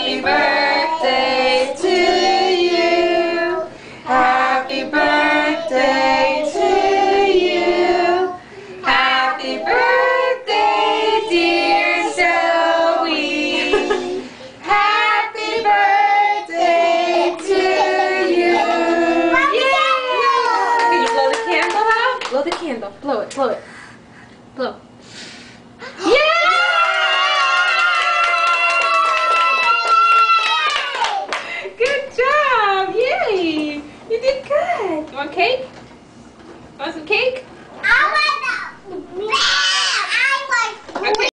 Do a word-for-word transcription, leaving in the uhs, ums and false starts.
Happy birthday to you. Happy birthday to you. Happy birthday, dear Zoe. Happy birthday to you. Yeah! Can you blow the candle out? Blow the candle. Blow it. Blow it. Blow. Yeah! Good job! Yay! You did good. You want cake?